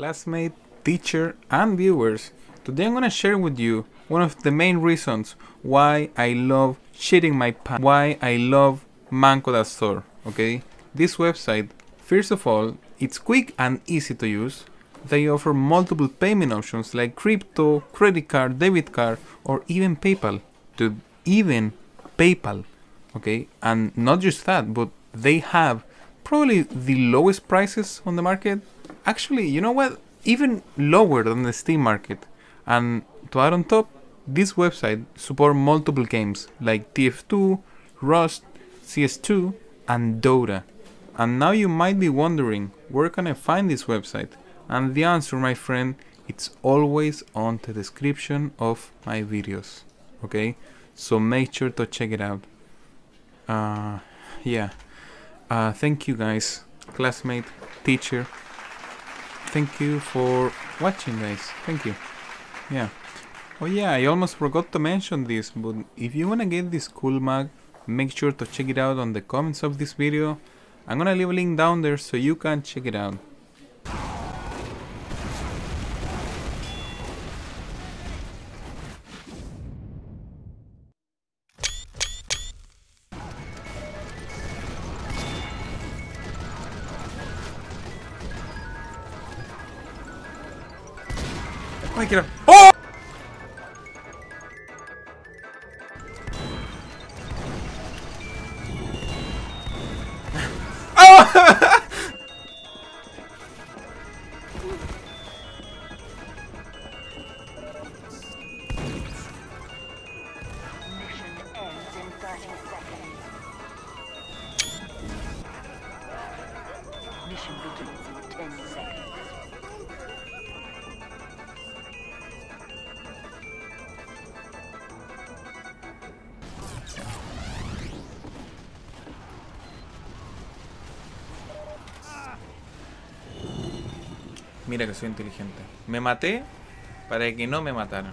classmate, teacher, and viewers. Today I'm gonna share with you one of the main reasons why I love shitting my pants, why I love Manco.store, okay? This website, first of all, it's quick and easy to use. They offer multiple payment options like crypto, credit card, debit card, or even PayPal. To even PayPal, okay? And not just that, but they have probably the lowest prices on the market. Actually, you know what? Even lower than the Steam market. And to add on top, this website supports multiple games like TF2, Rust, CS2, and Dota. And now you might be wondering, where can I find this website? And the answer, my friend, it's always on the description of my videos. Okay? So make sure to check it out. Thank you guys, classmate, teacher. Thank you for watching, guys. Thank you. Yeah. Oh yeah, I almost forgot to mention this, but if you wanna get this cool mug, make sure to check it out on the comments of this video. I'm gonna leave a link down there so you can check it out. Ay, que era... ¡Oh! ¡Oh! Mission ends in 30 seconds. Mission begins in 10 seconds. Mira que soy inteligente. Me maté para que no me mataran.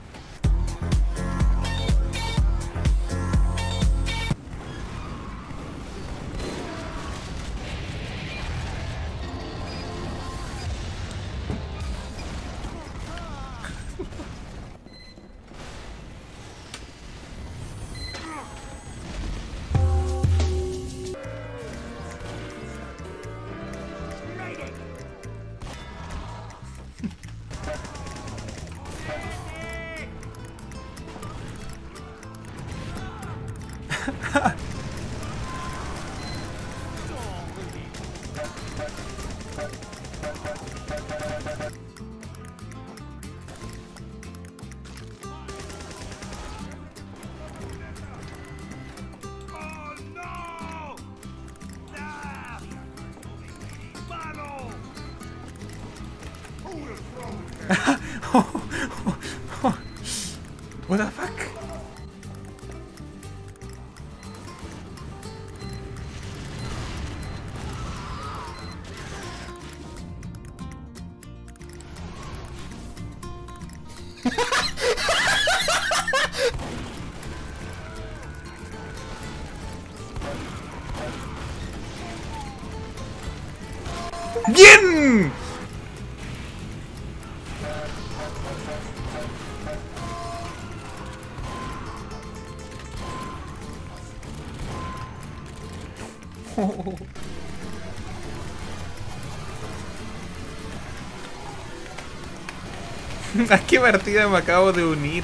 What the fuck? ¡Bien! ¿A qué partida me acabo de unir?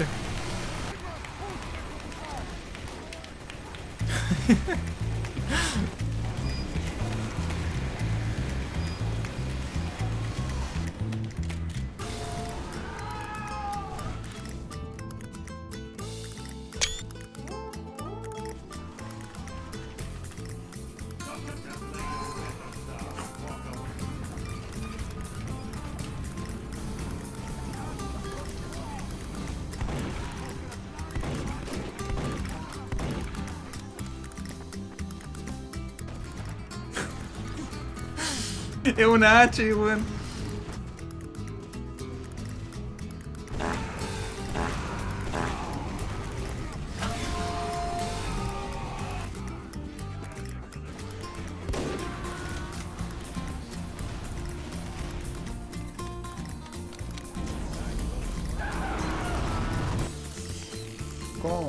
Es una H, weón.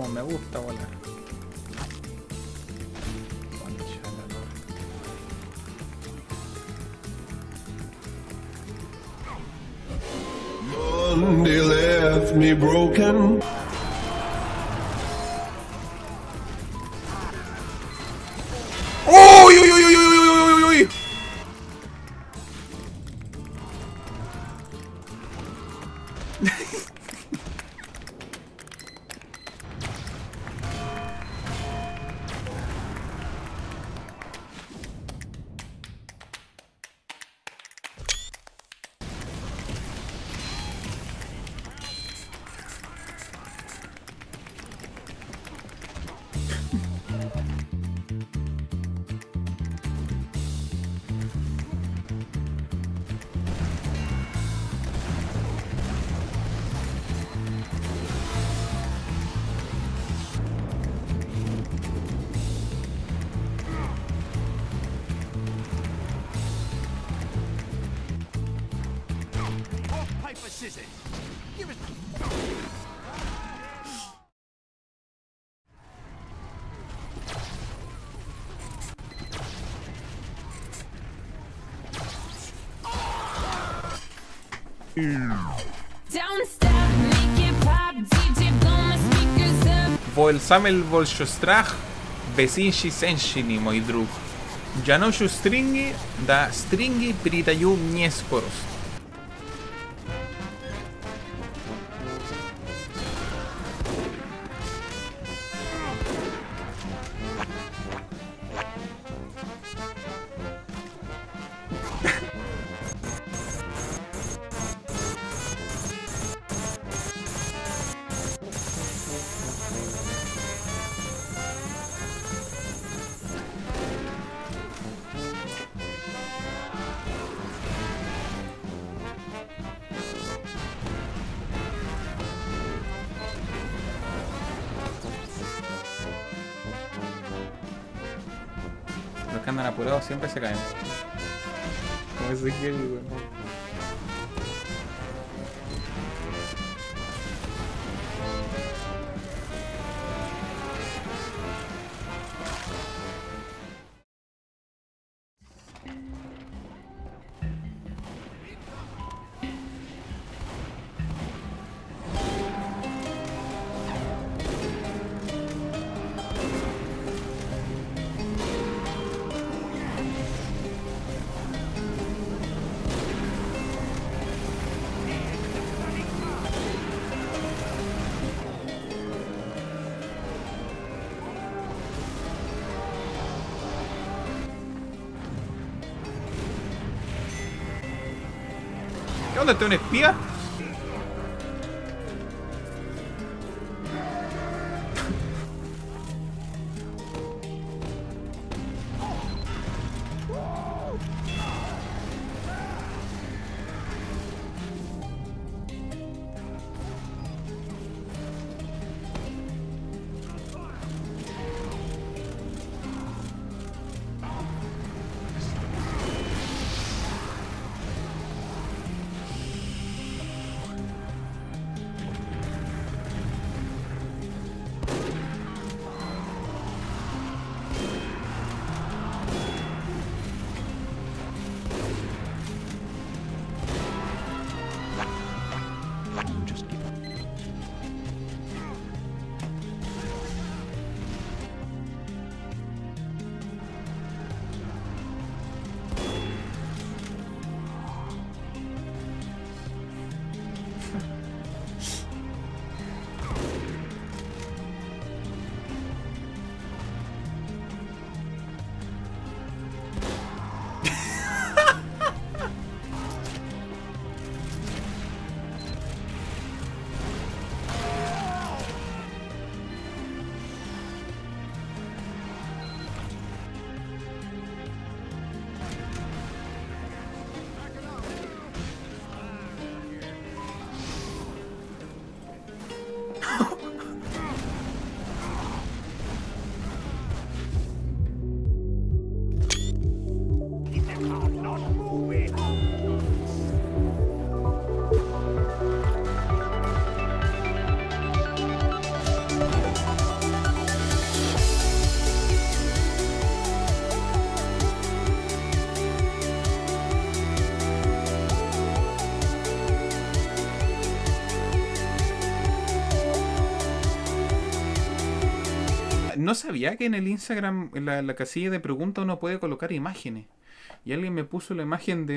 como me gusta volar. Concha la lora. Monday left me broken. ¡Uy, uy, uy, uy, uy, uy, uy, uy! Paper, scissors. Give it. Don't stop, make it pop, DJ blow my speakers up. Volsamel Volszostrach, Besinshi Senshini, moi drug. Janoshu Stringi, da Stringi Pritaju Mieskoros. Los que andan apurados siempre se caen. Como ese Kelly, weón. ¿Qué onda? ¿Este es un espía? no sabía que en el Instagram, en la casilla de preguntas, uno puede colocar imágenes. Y alguien me puso la imagen de